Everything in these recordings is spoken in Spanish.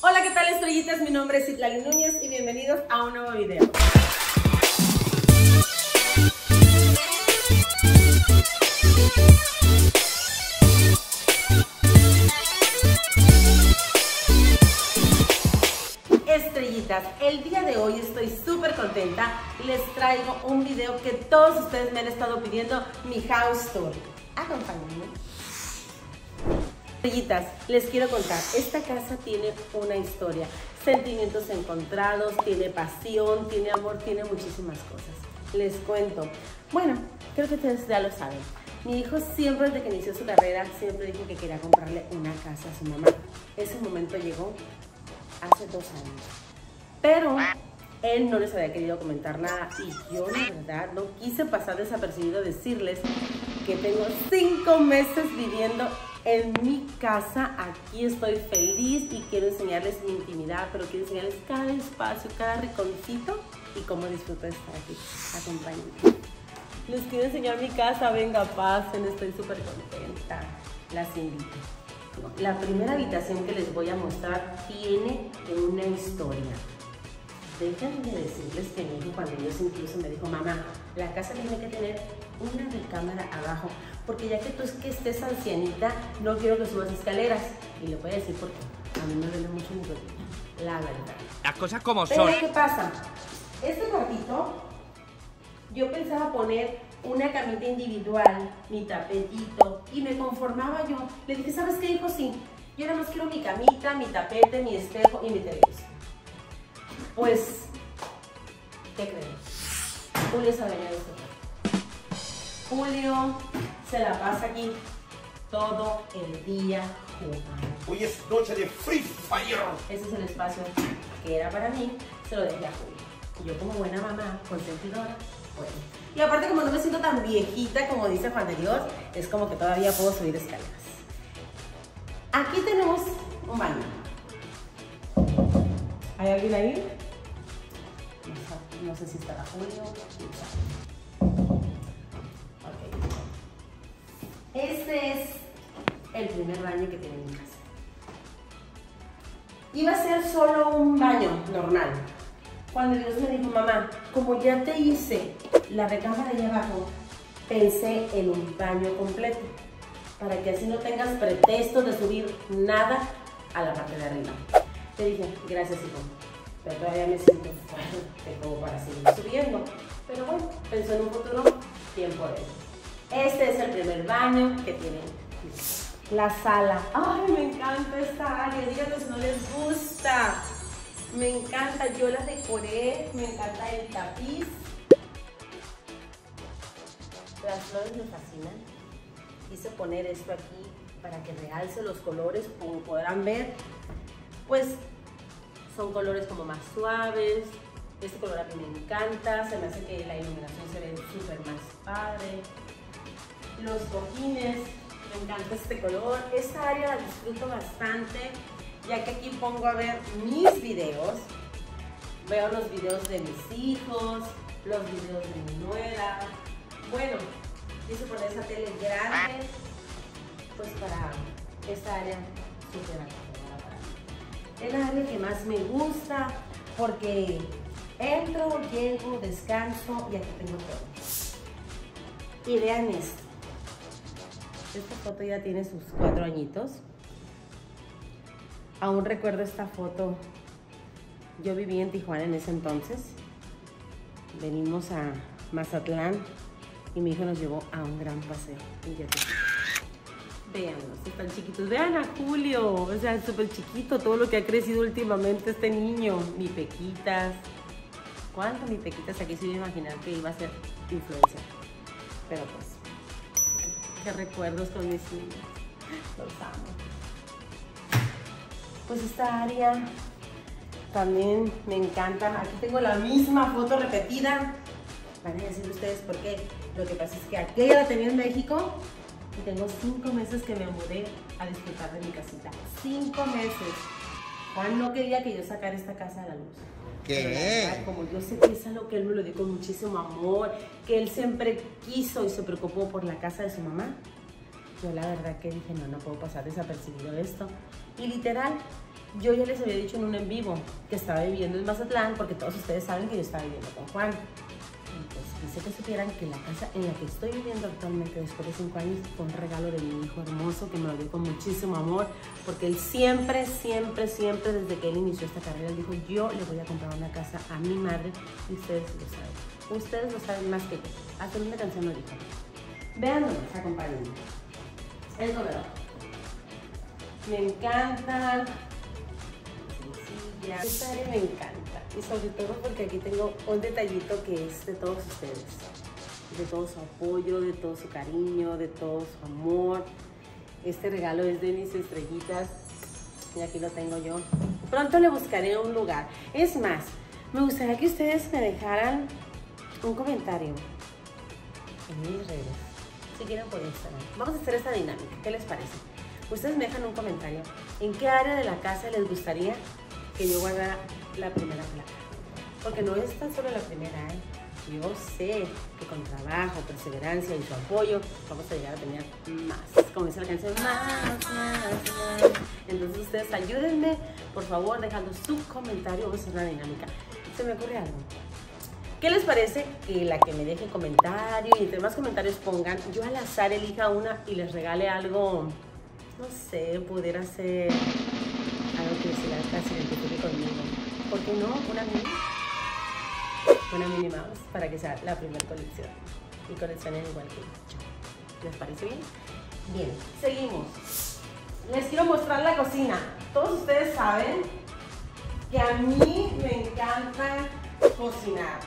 Hola, ¿qué tal, estrellitas? Mi nombre es Citlali Núñez y bienvenidos a un nuevo video. Estrellitas, el día de hoy estoy súper contenta. Les traigo un video que todos ustedes me han estado pidiendo, mi house tour. Acompáñenme. Estrellitas, les quiero contar, esta casa tiene una historia, sentimientos encontrados, tiene pasión, tiene amor, tiene muchísimas cosas. Les cuento. Bueno, creo que ustedes ya lo saben. Mi hijo siempre, desde que inició su carrera, siempre dijo que quería comprarle una casa a su mamá. Ese momento llegó hace 2 años. Pero él no les había querido comentar nada y yo, la verdad, no quise pasar desapercibido decirles que tengo 5 meses viviendo en mi casa. Aquí estoy feliz y quiero enseñarles mi intimidad, pero quiero enseñarles cada espacio, cada rinconcito y cómo disfruto de estar aquí. Acompáñenme. Les quiero enseñar mi casa, venga, pasen, estoy súper contenta. Las invito. La primera habitación que les voy a mostrar tiene una historia. Déjenme decirles que mi hijo, cuando yo incluso me dijo, mamá, la casa tiene que tener una recámara abajo, porque ya que tú es que estés ancianita, no quiero que subas escaleras. Y le voy a decir por qué. A mí me duele mucho mi rodilla, la verdad. Las cosas como Pero son. ¿qué pasa? Este cuartito, yo pensaba poner una camita individual, mi tapetito, y me conformaba yo. Le dije, ¿sabes qué, hijo? Sí, yo nada más quiero mi camita, mi tapete, mi espejo y mi televisión. Pues, ¿qué creen? Julio se venía de eso. Julio se la pasa aquí todo el día jugando. Hoy es noche de Free Fire. Ese es el espacio que era para mí, se lo dejé a Julio. Y yo, como buena mamá, consentidora, bueno. Y aparte, como no me siento tan viejita como dice Juan de Dios, es como que todavía puedo subir escaleras. Aquí tenemos un baño. ¿Hay alguien ahí? No sé si estará Julio. Okay. Este es el primer baño que tiene mi casa. Iba a ser solo un baño normal. Cuando Dios me dijo, mamá, como ya te hice la recámara allá abajo, pensé en un baño completo, para que así no tengas pretexto de subir nada a la parte de arriba. Te dije, gracias, hijo, pero todavía me siento fuerte como para seguir subiendo. Pero bueno, pensó en un futuro, tiempo de. Este es el primer baño que tiene la sala. Ay, me encanta esta área, díganme si no les gusta. Me encanta, yo la decoré, me encanta el tapiz. Las flores me fascinan. Quise poner esto aquí para que realce los colores, como podrán ver. Pues son colores como más suaves. Este color a mí me encanta, se me hace que la iluminación se ve súper más padre. Los cojines, me encanta este color. Esta área la disfruto bastante, ya que aquí pongo a ver mis videos. Veo los videos de mis hijos, los videos de mi nuera. Bueno, quise poner esa tele grande, pues para esta área súper acogedora para mí. Es la área que más me gusta porque entro, llego, descanso y aquí tengo todo. Y vean esto. Esta foto ya tiene sus 4 añitos. Aún recuerdo esta foto. Yo vivía en Tijuana en ese entonces. Venimos a Mazatlán y mi hijo nos llevó a un gran paseo. Véanlos, están chiquitos. Vean a Julio, o sea, es súper chiquito. Todo lo que ha crecido últimamente este niño. Mi Pequitas. ¿Cuánto mi Pequitas? Aquí se iba a imaginar que iba a ser influencer. Pero pues, qué recuerdos con mis niños. Los amo. Pues esta área también me encanta. Aquí tengo la misma foto repetida. Van a decir ustedes por qué. Lo que pasa es que aquella la tenía en México y tengo 5 meses que me mudé a disfrutar de mi casita. 5 meses. Juan no quería que yo sacara esta casa a la luz. ¿Qué? Pero la verdad, como yo sé que es algo que él me lo dio con muchísimo amor, que él siempre quiso y se preocupó por la casa de su mamá, yo la verdad que dije, no puedo pasar desapercibido esto. Y literal, Yo ya les había dicho en un en vivo que estaba viviendo en Mazatlán, porque todos ustedes saben que yo estaba viviendo con Juan. Y pues quise que supieran que la casa en la que estoy viviendo actualmente después de 5 años fue un regalo de mi hijo hermoso que me lo dio con muchísimo amor, porque él siempre, desde que él inició esta carrera, él dijo, yo le voy a comprar una casa a mi madre, y ustedes lo saben. Ustedes lo saben más que yo. Hasta en una canción lo dijo. Vean nomás, acompáñenme. El comedor. Me encanta. Sencilla. Esta área me encanta. Y sobre todo porque aquí tengo un detallito que es de todos ustedes. De todo su apoyo, de todo su cariño, de todo su amor. Este regalo es de mis estrellitas. Y aquí lo tengo yo. Pronto le buscaré un lugar. Es más, me gustaría que ustedes me dejaran un comentario en mis redes. Si quieren por Instagram. Vamos a hacer esta dinámica. ¿Qué les parece? Ustedes me dejan un comentario. ¿En qué área de la casa les gustaría que yo guardara la primera placa? Porque no es tan solo la primera, ¿eh? Yo sé que con trabajo, perseverancia y su apoyo vamos a llegar a tener más. Como dice la canción, más. Entonces ustedes ayúdenme, por favor, dejando su comentario. Vamos a hacer una dinámica. ¿Se me ocurre algo? ¿Qué les parece que la que me deje comentario y entre más comentarios pongan, yo al azar elija una y les regale algo, no sé, pudiera ser algo que se la identifique conmigo? ¿Por qué no? Una mini mouse para que sea la primera colección y coleccionen igual que yo. ¿Les parece bien? Bien, seguimos. Les quiero mostrar la cocina. Todos ustedes saben que a mí me encanta cocinar.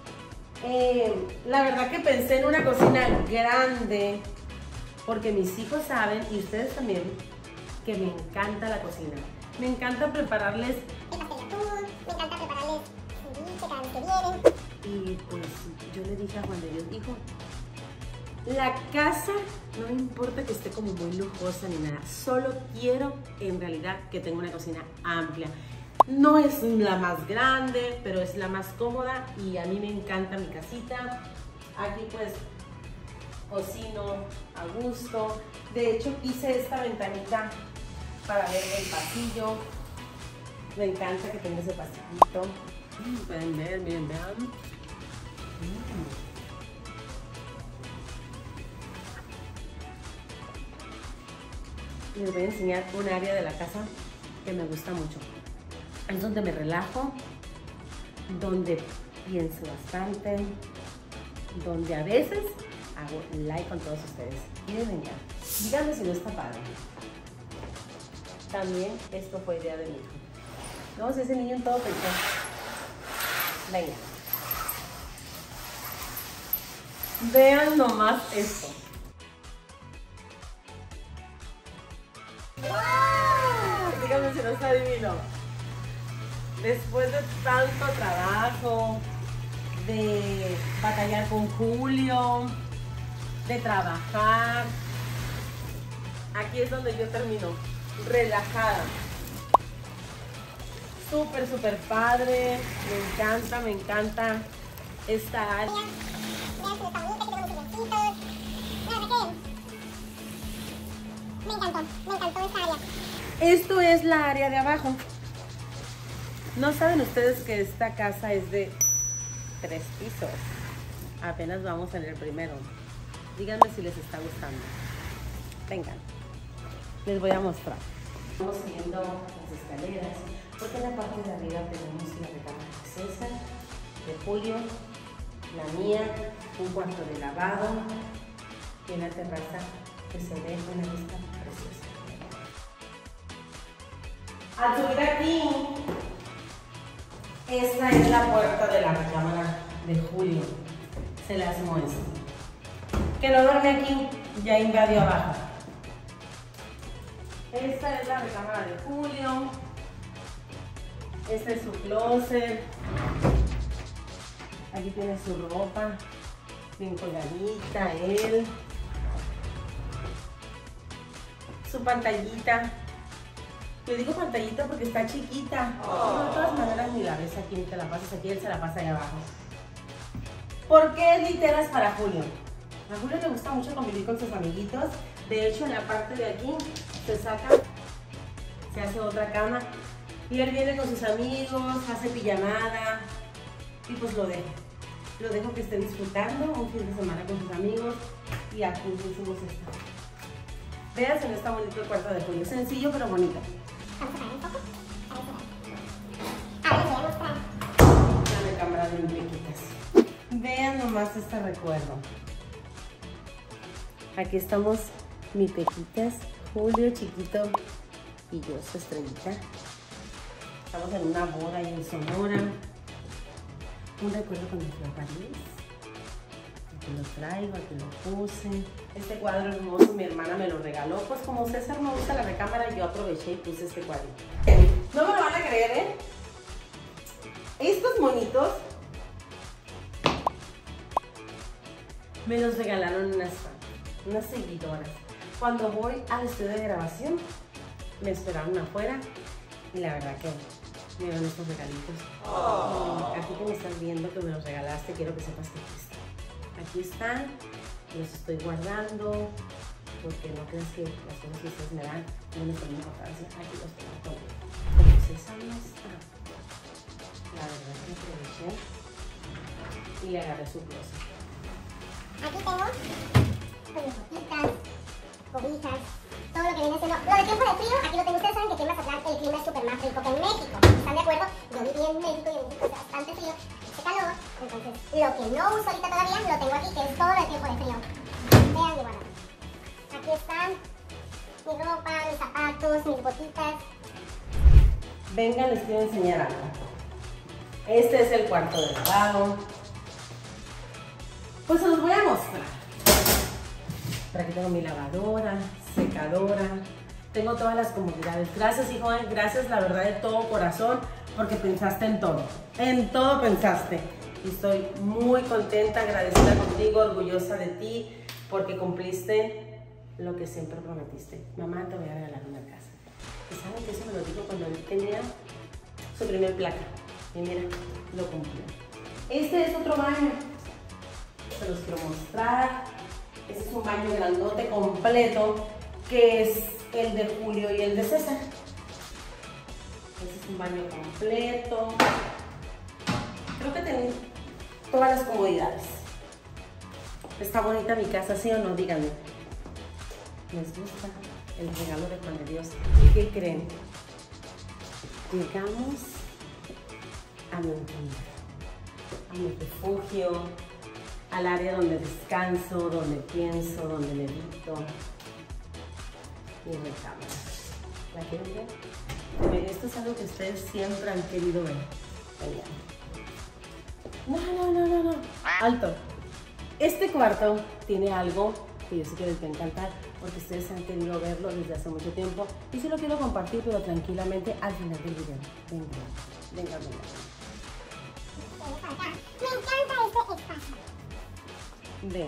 La verdad que pensé en una cocina grande porque mis hijos saben, y ustedes también, que me encanta la cocina. Me encanta prepararles el pastel de atún, me encanta prepararles ceviche cada vez que vienen. Y pues yo le dije a Juan de Dios, hijo, la casa no me importa que esté como muy lujosa ni nada, solo quiero en realidad que tenga una cocina amplia. No es la más grande, pero es la más cómoda y a mí me encanta mi casita. Aquí pues cocino a gusto. De hecho hice esta ventanita para ver el pasillo. Me encanta que tenga ese pasillito. Pueden ver, miren, vean. Les voy a enseñar un área de la casa que me gusta mucho. Es donde me relajo, donde pienso bastante, donde a veces hago like con todos ustedes. Miren, venga, díganme si no está padre. También esto fue idea de mi hijo. Vamos a ese niño en todo pensó. Venga. Vean nomás esto. ¡Wow! Díganme si no está divino. Después de tanto trabajo, de batallar con Julio, de trabajar, aquí es donde yo termino, relajada. Súper padre, me encanta esta área. Me encantó esta área. Esto es la área de abajo. No saben ustedes que esta casa es de 3 pisos. Apenas vamos en el primero. Díganme si les está gustando. Vengan, les voy a mostrar. Vamos siguiendo las escaleras, porque en la parte de arriba tenemos la recámara de César, de Julio, la mía, un cuarto de lavado y una terraza que se ve una vista preciosa. Al subir aquí, esta es la puerta de la recámara de Julio. Se las muestro. Que no duerme aquí, ya invadió abajo. Esta es la recámara de Julio. Este es su closet. Aquí tiene su ropa bien colgadita, él. Su pantallita. Le digo pantallita porque está chiquita. Oh. De todas maneras ni la ves aquí, ni te la pasas aquí, él se la pasa ahí abajo. ¿Por qué literas para Julio? A Julio le gusta mucho convivir con sus amiguitos. De hecho, en la parte de aquí se saca, se hace otra cama Y él viene con sus amigos, hace pijamada y pues lo dejo. Lo dejo que esté disfrutando un fin de semana con sus amigos y aquí hicimos esto. Vean si no está bonito el cuarto de Julio. Sencillo pero bonito. Dame cámara de muñequitas. Vean nomás este recuerdo. Aquí estamos mi Pequitas, Julio chiquito y yo, su estrellita. Estamos en una boda ahí en Sonora. Un recuerdo cuando fui a París. Aquí lo traigo, aquí lo puse. Este cuadro hermoso mi hermana me lo regaló. Pues como César no usa la recámara, yo aproveché y puse este cuadro. No me lo van a creer, ¿eh? Estos monitos me los regalaron unas seguidoras. Cuando voy al estudio de grabación, me esperaron afuera y la verdad que me dieron estos regalitos. Aquí que me estás viendo que me los regalaste, quiero que sepas que aquí están. Los estoy guardando porque no creas que las cosas que ustedes me dan no les toman importancia. Aquí los tengo conmigo. Como César no está, la verdad que aproveché y le agarré su closet. Aquí tengo botitas, cobijas, todo lo que viene siendo. Lo de tiempo de frío, aquí lo tengo. Ustedes saben que aquí en Mazatlán el clima es súper más rico que en México. ¿Están de acuerdo? Yo viví en México y en México hace bastante frío, hace calor. Entonces, lo que no uso ahorita todavía lo tengo aquí, que es todo el tiempo de frío. Vean mi guardado. Aquí están mi ropa, mis zapatos, mis botitas. Venga, les quiero enseñar algo. Este es el cuarto de lavado. Pues se los voy a mostrar. Por aquí tengo mi lavadora, secadora. Tengo todas las comodidades. Gracias, hijo, gracias, la verdad, de todo corazón, porque pensaste en todo. En todo pensaste. Y estoy muy contenta, agradecida contigo, orgullosa de ti, porque cumpliste lo que siempre prometiste. Mamá, te voy a regalar una casa. Y saben que eso me lo dijo cuando él tenía su primer placa. Y mira, lo cumplió. Este es otro baño. Se los quiero mostrar. Este es un baño grandote completo, que es el de Julio y el de César. Este es un baño completo. Creo que tengo todas las comodidades. ¿Está bonita mi casa, sí o no? Díganme. ¿Les gusta el regalo de Juan de Dios? ¿Y qué creen? Llegamos a mi intimidad, a mi refugio, al área donde descanso, donde pienso, donde medito. Mi recámara. ¿La quieren ver? Miren, esto es algo que ustedes siempre han querido ver. No. Alto. Este cuarto tiene algo que yo sé que les va a encantar, porque ustedes han querido verlo desde hace mucho tiempo. Y sí lo quiero compartir, pero tranquilamente al final del video. Venga. Me encanta este espacio. Vean,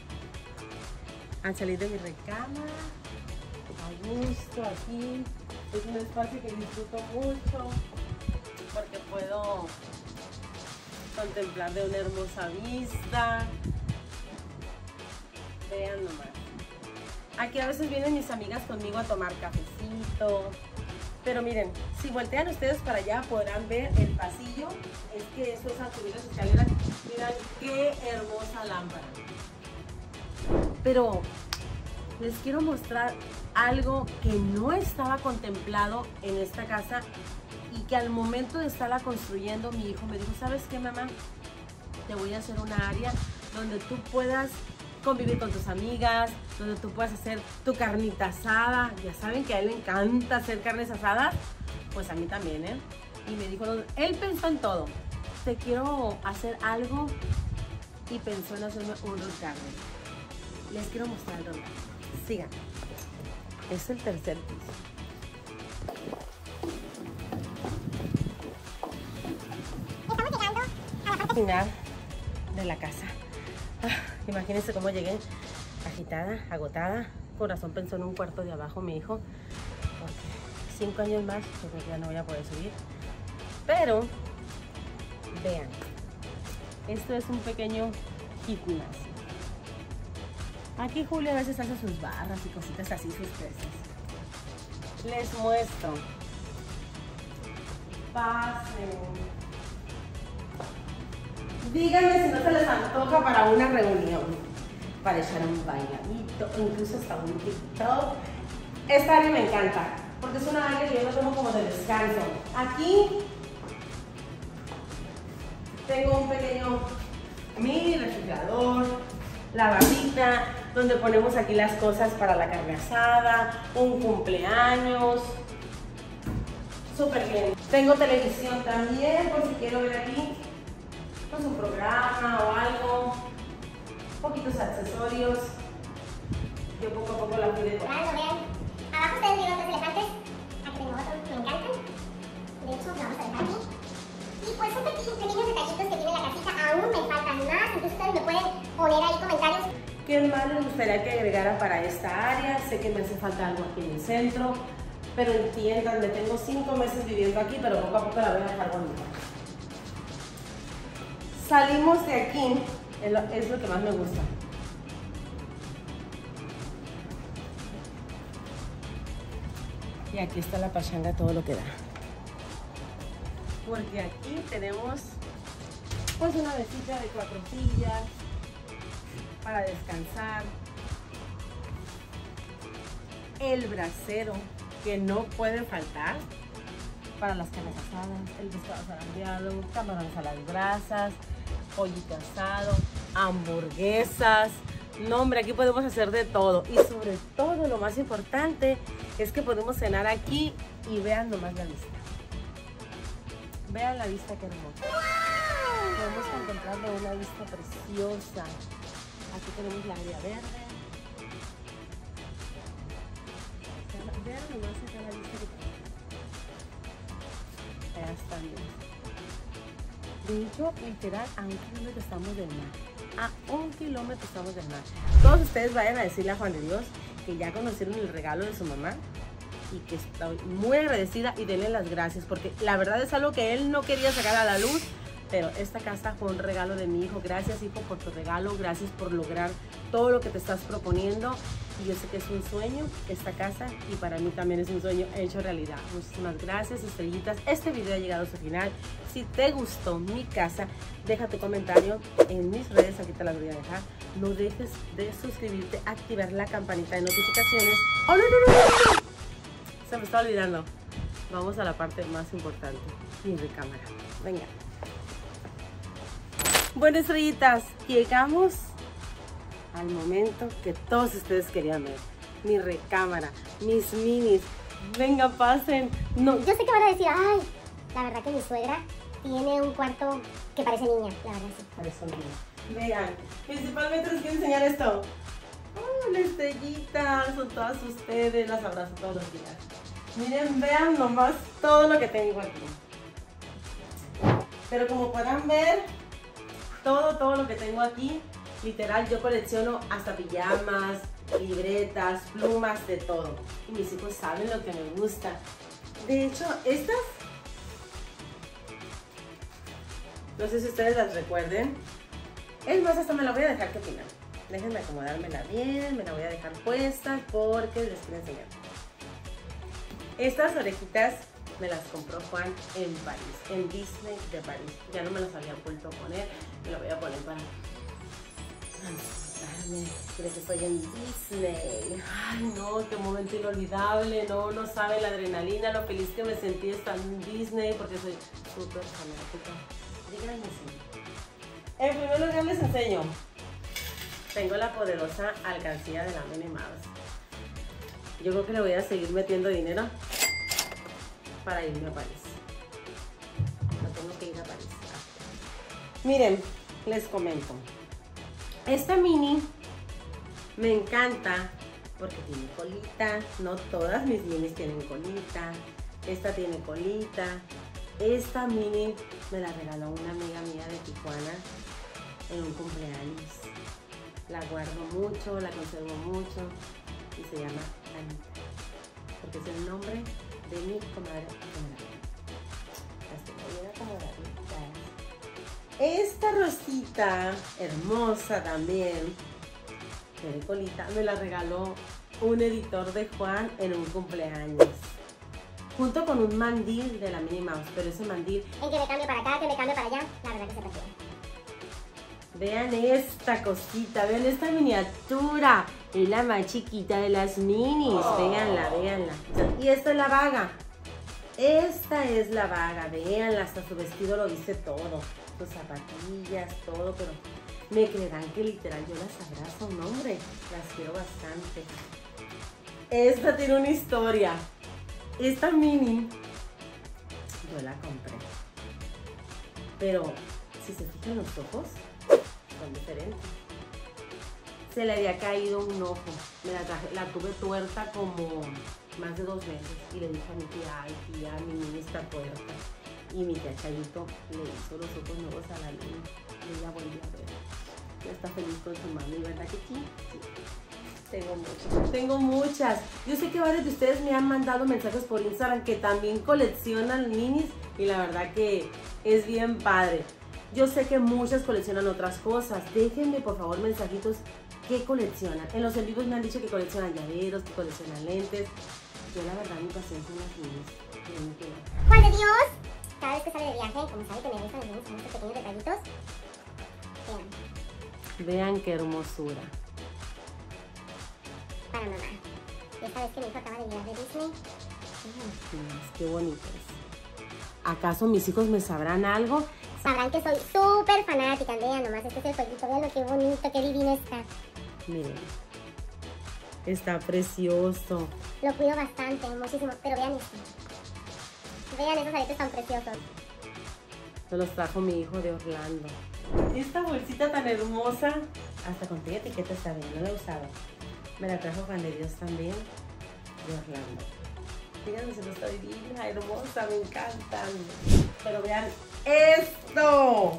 al salir de mi recámara, a gusto aquí, es un espacio que disfruto mucho porque puedo contemplar de una hermosa vista. Vean nomás. Aquí a veces vienen mis amigas conmigo a tomar cafecito, pero miren, si voltean ustedes para allá podrán ver el pasillo. Es que eso es al subir las escaleras. Miren qué hermosa lámpara. Pero les quiero mostrar algo que no estaba contemplado en esta casa y que al momento de estarla construyendo mi hijo me dijo, ¿sabes qué, mamá? Te voy a hacer una área donde tú puedas convivir con tus amigas, donde tú puedas hacer tu carnita asada. Ya saben que a él le encanta hacer carnes asadas, pues a mí también, ¿eh? Y me dijo, él pensó en todo. Te quiero hacer algo y pensó en hacerme un roast garden. Les quiero mostrar el roast garden. Sigan. Es el tercer piso. Estamos llegando a la parte Final de la casa. Imagínense cómo llegué agitada, agotada. Corazón pensó en un cuarto de abajo mi hijo, porque 5 años más yo creo que ya no voy a poder subir. Pero vean, esto es un pequeño gimnasio. Aquí Julio a veces hace sus barras y cositas así, sus pesas. Les muestro. Pasen. Díganme si no se les antoja para una reunión, para echar un bailadito, incluso hasta un TikTok. Esta área me encanta, porque es una área que yo lo tomo como de descanso. Aquí tengo un pequeño mini refrigerador, la barrita, donde ponemos aquí las cosas para la carne asada, un cumpleaños. Súper bien. Tengo televisión también, por si quiero ver aquí pues un programa o algo. Poquitos accesorios. Yo poco a poco la fui decorando. Vean, abajo ustedes vieron los elefantes. Aquí tengo otro, me encantan. De hecho, vamos a dejar aquí. Y pues son pequeños detallitos que tiene la casita. Aún me faltan más. Entonces ustedes me pueden poner ahí comentarios. ¿Qué más les gustaría que agregara para esta área? Sé que me hace falta algo aquí en el centro, pero entiéndanme, tengo 5 meses viviendo aquí, pero poco a poco la voy a dejar bonita. Salimos de aquí, es lo que más me gusta. Y aquí está la pachanga, todo lo que da. Porque aquí tenemos pues una mesita de 4 sillas para descansar. El brasero, que no puede faltar para las carnes asadas, el pescado zarandeado, camarones a las brasas, pollito asado, hamburguesas. No, hombre, aquí podemos hacer de todo. Y sobre todo, lo más importante es que podemos cenar aquí y vean nomás la vista. Vean la vista, qué hermosa. Podemos contemplar una vista preciosa. Aquí tenemos la área verde. Vean nomás acá la vista que tenemos. Allá están bien. De hecho, literal, a 1 kilómetro estamos del mar. A 1 kilómetro estamos del mar. Todos ustedes vayan a decirle a Juan de Dios que ya conocieron el regalo de su mamá y que estoy muy agradecida, y denle las gracias, porque la verdad es algo que él no quería sacar a la luz, pero esta casa fue un regalo de mi hijo. Gracias, hijo, por tu regalo, gracias por lograr todo lo que te estás proponiendo, y yo sé que es un sueño esta casa, y para mí también es un sueño hecho realidad. Muchísimas gracias, estrellitas. Este video ha llegado a su final. Si te gustó mi casa, deja tu comentario en mis redes, aquí te las voy a dejar. No dejes de suscribirte, activar la campanita de notificaciones. ¡Oh, no! Se me está olvidando. Vamos a la parte más importante, mi recámara. Venga. Bueno, estrellitas, llegamos al momento que todos ustedes querían ver. Mi recámara, mis minis. Venga, pasen. No. Yo sé que van a decir, ay, la verdad que mi suegra tiene un cuarto que parece niña, la verdad sí. Parece niña. Vean, principalmente les quiero enseñar esto. Oh, la estrellita, son todas ustedes, las abrazo todos los días. Miren, vean nomás todo lo que tengo aquí. Pero como podrán ver, todo lo que tengo aquí, literal, yo colecciono hasta pijamas, libretas, plumas, de todo. Y mis hijos saben lo que me gusta. De hecho, estas, no sé si ustedes las recuerden. Es más, hasta me la voy a dejar que opinan. Déjenme acomodármela bien, me la voy a dejar puesta porque les quiero enseñar. Estas orejitas me las compró Juan en París, en Disney de París. Ya no me las había vuelto a poner, me la voy a poner para transportarme. Creo que estoy en Disney. Ay, no, qué momento inolvidable. No sabe la adrenalina, lo feliz que me sentí estando en Disney, porque soy súper fanática. Díganme si. En primer lugar les enseño. Tengo la poderosa alcancía de la Minnie Mouse. Yo creo que le voy a seguir metiendo dinero para irme a París. No tengo que ir a París. Miren, les comento. Esta mini me encanta porque tiene colita. No todas mis minis tienen colita. Esta tiene colita. Esta mini me la regaló una amiga mía de Tijuana en un cumpleaños. La guardo mucho, la conservo mucho y se llama Anita, porque es el nombre de mi comadre. Las tengo bien acomodaditas. Esta rosita, hermosa también, de colita, me la regaló un editor de Juan en un cumpleaños. junto con un mandil de la Minnie Mouse, pero ese mandil... En que me cambie para acá, que me cambie para allá, la verdad que se prefiere. Vean esta cosita, vean esta miniatura. Es la más chiquita de las minis. Véanla, véanla. Y esta es la vaga. Esta es la vaga, véanla, hasta su vestido lo dice todo. Sus zapatillas, todo, pero me creerán que literal yo las abrazo, no hombre, las quiero bastante. Esta tiene una historia. Esta mini, yo la compré. Pero, si se fijan los ojos, son diferentes. Se le había caído un ojo. La tuve tuerta como más de 2 veces. Y le dije a mi tía, ay tía, mi mini está tuerta. Y mi tía Chayito le hizo los ojos nuevos a la niña. Y ella volvió a ver. Ya está feliz con su mami, ¿verdad que sí? Sí. Tengo muchas. Yo sé que varios de ustedes me han mandado mensajes por Instagram que también coleccionan minis. Y la verdad que es bien padre. Yo sé que muchas coleccionan otras cosas. Déjenme por favor mensajitos qué coleccionan. En los en vivos me han dicho que coleccionan llaveros, que coleccionan lentes. Yo la verdad mi pasión son las minis. ¡Juan de Dios! Cada vez que sale de viaje, como sabe que me gustan los niños con estos pequeños detallitos. Vean. Vean qué hermosura. Para mamá. Y esta vez que mi hijo acaba de llegar de Disney. Qué bonitos. ¿Acaso mis hijos me sabrán algo? Sabrán que soy súper fanática. Vean nomás, este es el jueguito. Vean lo que bonito, qué divino está. Miren. Está precioso. Lo cuido bastante, muchísimo. Pero vean esto. Vean esos aretes tan preciosos. Se los trajo mi hijo de Orlando. Esta bolsita tan hermosa, hasta con tu etiqueta está bien, no la he usado. Me la trajo Juan de Dios también, de Orlando. Fíjense, se lo está divina, hermosa, me encantan. Pero vean esto.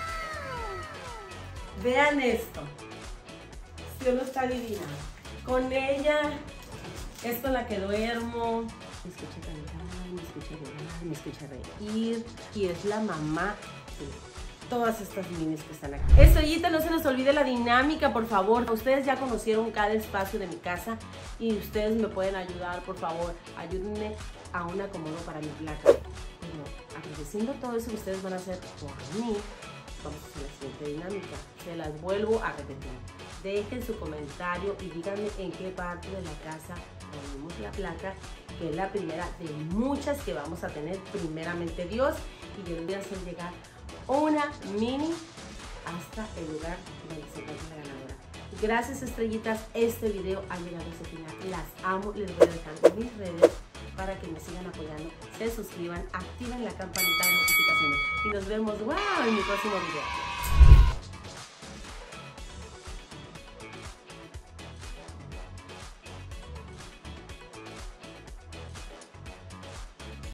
Vean esto. Dios no está divina. Con ella es con la que duermo. Me escucha cantar, me escucha llorar, me escucha reír. Y es la mamá de todas estas minis que están aquí. Estrellita, no se nos olvide la dinámica, por favor. Ustedes ya conocieron cada espacio de mi casa y ustedes me pueden ayudar, por favor. Ayúdenme a un acomodo para mi placa. Pero agradeciendo todo eso que ustedes van a hacer por mí, vamos a hacer la siguiente dinámica. Se las vuelvo a repetir. Dejen su comentario y díganme en qué parte de la casa ponemos la placa, que es la primera de muchas que vamos a tener, primeramente Dios. Y yo les voy a hacer llegar una mini hasta el lugar donde se encuentra la ganadora. Gracias, estrellitas, este video ha llegado a su final. Las amo, les voy a dejar mis redes para que me sigan apoyando, se suscriban, activen la campanita de notificaciones y nos vemos en mi próximo video.